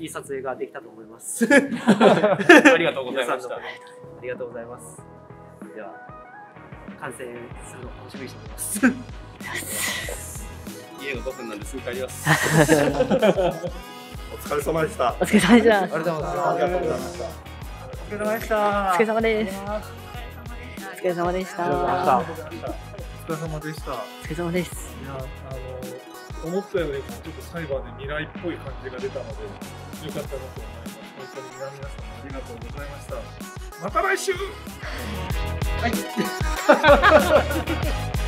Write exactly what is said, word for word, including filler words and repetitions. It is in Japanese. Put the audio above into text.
いい撮影ができたと思います。 ありがとうございました。 ありがとうございます。では完成するのを楽しみにしております。 家がごふんなんですぐ帰ります。 お疲れ様でした。 お疲れ様でした。 ありがとうございました。ありがとうございました。 お疲れ様でした。お疲れ様です。お疲れ様でした。 お疲れ様でした。 お疲れ様です。 いや、あの思ったよりちょっと裁判で未来っぽい感じが出たので良かったなと思います。本当に皆さんありがとうございました。また来週。はい。